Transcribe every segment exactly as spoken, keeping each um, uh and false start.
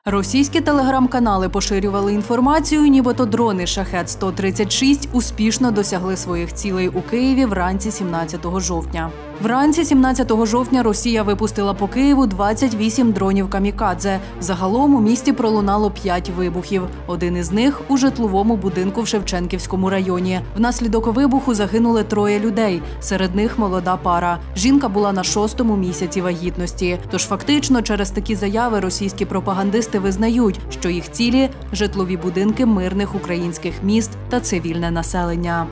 Російські телеграм-канали поширювали інформацію, нібито дрони «Шахед сто тридцять шість» успішно досягли своїх цілей у Києві вранці сімнадцятого жовтня. Вранці сімнадцятого жовтня Росія випустила по Києву двадцять вісім дронів «Камікадзе». Загалом у місті пролунало п'ять вибухів. Один із них – у житловому будинку в Шевченківському районі. Внаслідок вибуху загинули троє людей, серед них молода пара. Жінка була на шостому місяці вагітності. Тож фактично через такі заяви російські пропагандисти визнають, що їх цілі – житлові будинки мирних українських міст та цивільне населення.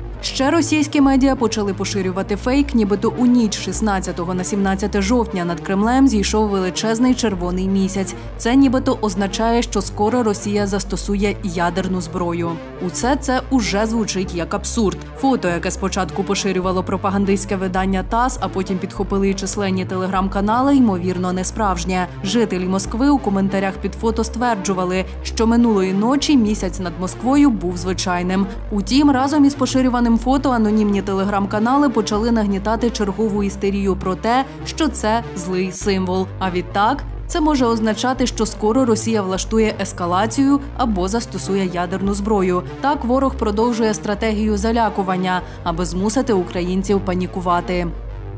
Ще російські медіа почали поширювати фейк, нібито у ніч шістнадцятого на сімнадцяте жовтня над Кремлем зійшов величезний червоний місяць. Це нібито означає, що скоро Росія застосує ядерну зброю. Усе це уже звучить як абсурд. Фото, яке спочатку поширювало пропагандистське видання ТАСС, а потім підхопили й численні телеграм-канали, ймовірно, не справжнє. Жителі Москви у коментарях під фото стверджували, що минулої ночі місяць над Москвою був звичайним. Утім, разом із поширюваним фото анонімні телеграм-канали почали нагнітати чергову істерію про те, що це злий символ. А відтак, це може означати, що скоро Росія влаштує ескалацію або застосує ядерну зброю. Так ворог продовжує стратегію залякування, аби змусити українців панікувати.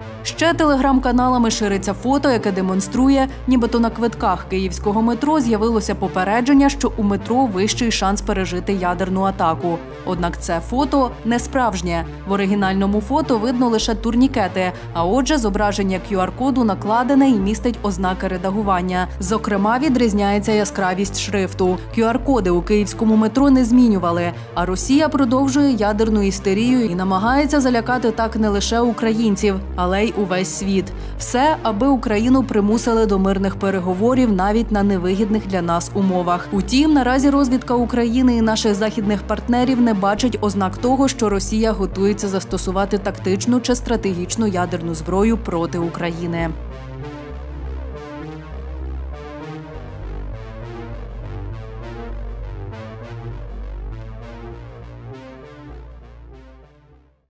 Ще телеграм-каналами шириться фото, яке демонструє, нібито на квитках київського метро з'явилося попередження, що у метро вищий шанс пережити ядерну атаку. Однак це фото не справжнє. В оригінальному фото видно лише турнікети, а отже зображення кю ар-коду накладене і містить ознаки редагування. Зокрема, відрізняється яскравість шрифту. кю ар-коди у київському метро не змінювали, а Росія продовжує ядерну істерію і намагається залякати так не лише українців, але й увесь світ. Все, аби Україну примусили до мирних переговорів навіть на невигідних для нас умовах. Утім, наразі розвідка України і наших західних партнерів не бачить ознак того, що Росія готується застосувати тактичну чи стратегічну ядерну зброю проти України.